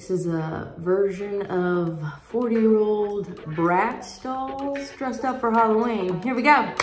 This is a version of 40-year-old Bratz dolls dressed up for Halloween. Here we go.